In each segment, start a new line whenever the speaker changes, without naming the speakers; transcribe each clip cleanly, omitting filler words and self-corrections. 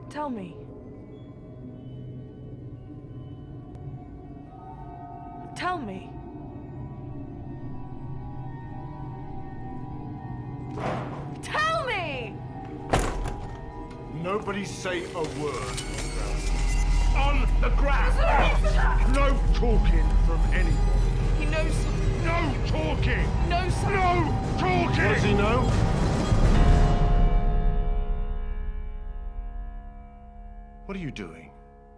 Tell me. Tell me. Tell me!
Nobody say a word. On the ground! No talking from anybody.
He knows something.
No talking!
Knows something.
No talking! What does he know? What are you doing?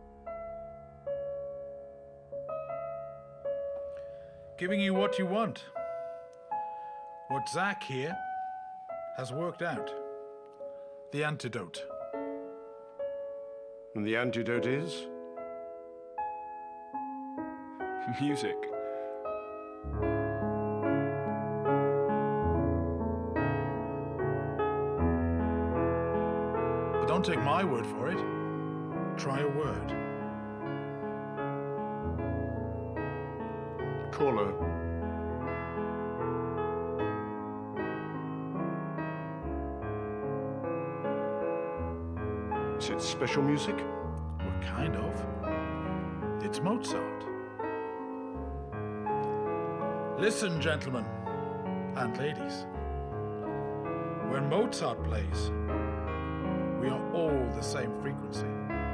Giving you what you want. What Zach here has worked out. The antidote.
And the antidote is?
Music.
But don't take my word for it. Try a word.
Call her. Is it special music?
Well, kind of. It's Mozart. Listen, gentlemen and ladies. When Mozart plays, we are all the same frequency.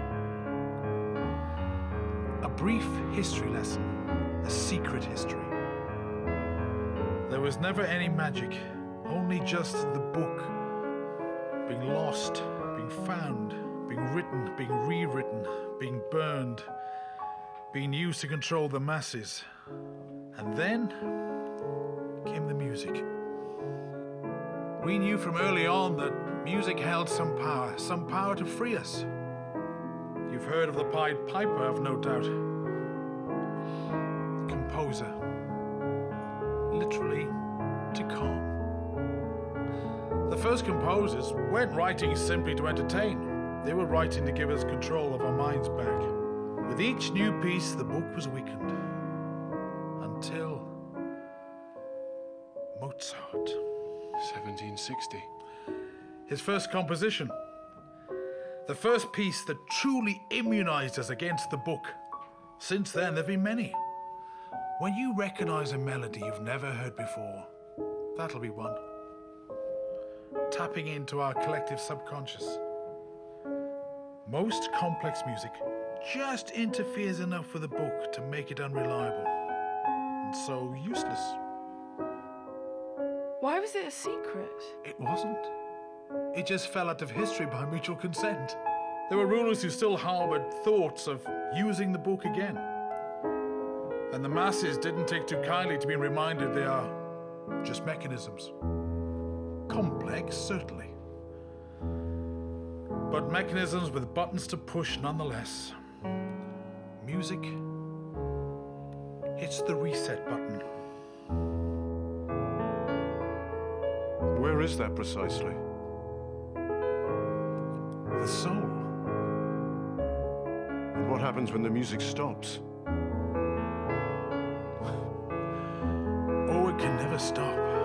A brief history lesson, a secret history. There was never any magic, only just the book being lost, being found, being written, being rewritten, being burned, being used to control the masses. And then came the music. We knew from early on that music held some power to free us. You've heard of the Pied Piper, I've no doubt. Composer. Literally, to calm. The first composers weren't writing simply to entertain. They were writing to give us control of our minds back. With each new piece, the book was weakened. Until Mozart.
1760.
His first composition. The first piece that truly immunized us against the book. Since then, there have been many. When you recognize a melody you've never heard before, that'll be one. Tapping into our collective subconscious. Most complex music just interferes enough with the book to make it unreliable. And so useless.
Why was it a secret?
It wasn't. It just fell out of history by mutual consent. There were rulers who still harbored thoughts of using the book again. And the masses didn't take too kindly to being reminded they are just mechanisms. Complex, certainly. But mechanisms with buttons to push nonetheless. Music hits the reset button.
Where is that precisely?
The soul.
And what happens when the music stops?
Oh, it can never stop.